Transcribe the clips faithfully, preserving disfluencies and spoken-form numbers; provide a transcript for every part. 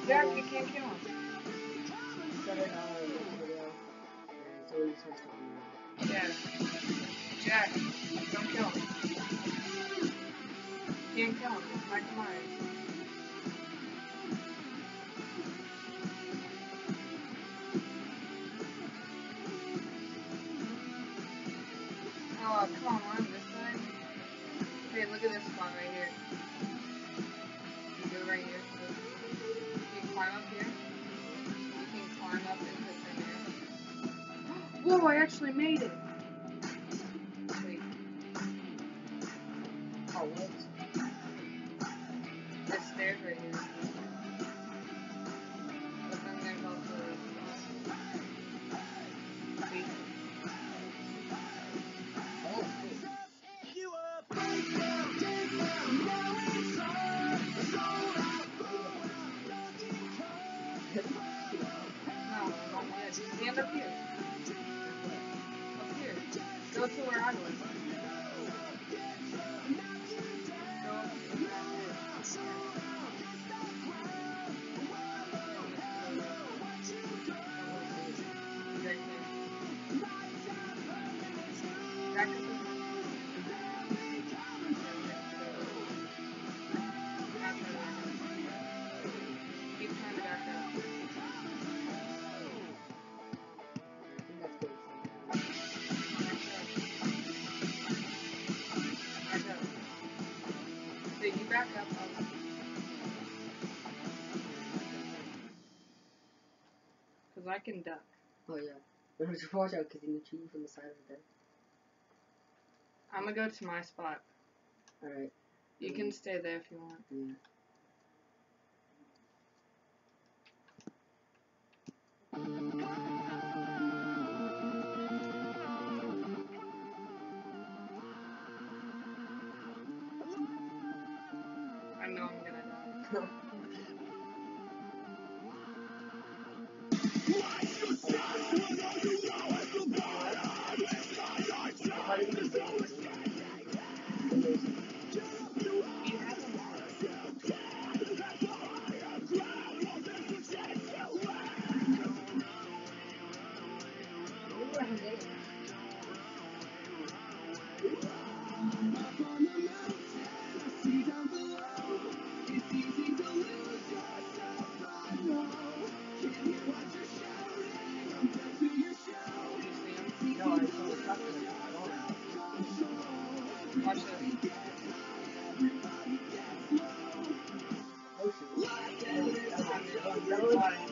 Jack, you can't kill him. Shut it down in this video. And so we switch to video. Yeah. Jack, don't kill him. Can't kill him. It's Michael Myers. Oh, come on, this side. Hey, look at this spot right here. You go right here. You can climb up here. You can climb up into this thing here. Whoa, I actually made it! Wait. Oh, what? There's stairs right here. But then there's also a basement. Oh, No, not yet. Stand up here. Up here. Go to where I was. Go up here. Right there. Back up. Keep trying to back up. Back up. So you back up. Because I can duck. oh yeah. But just watch out because you can shoot from the side of the bed. I'm gonna go to my spot. Alright. You can stay there if you want. Yeah. I know I'm gonna die. You have them all. No, I saw the shotgun. Watch this. Oh shit. Why?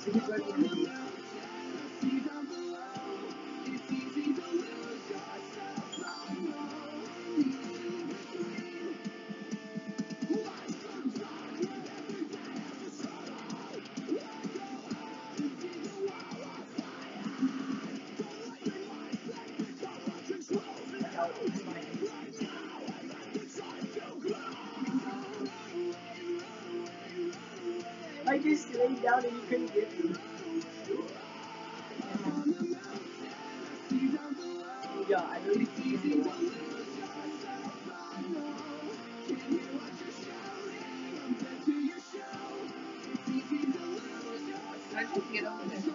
I just laid down and you couldn't get me. Yeah, I really see you. I just get over there.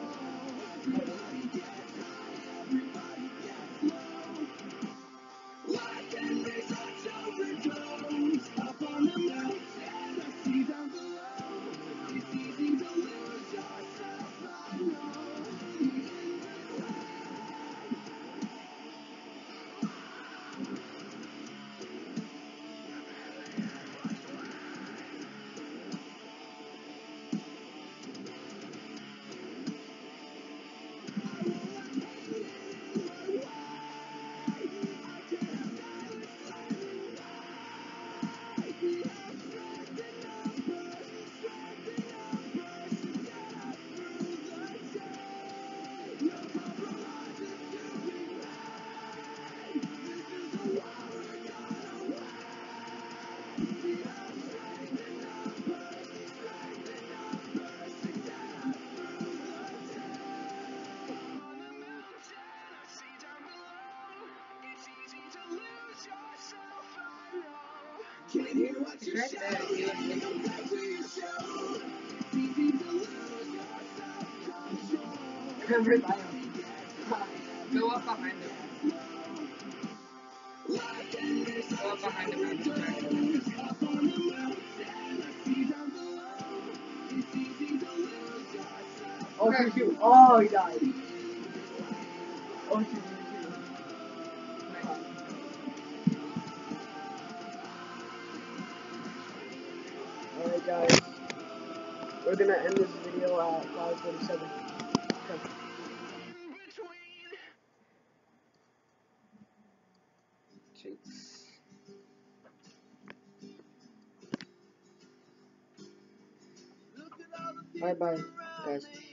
Right there, he was Rip Iron. Go up behind him. Go up behind him and back. Oh, shoot, shoot. Oh, he died. Oh, shoot, shoot, shoot. Nice. Alright, guys. We're gonna end this video at five forty-seven. Okay. Jeez. Bye bye, guys.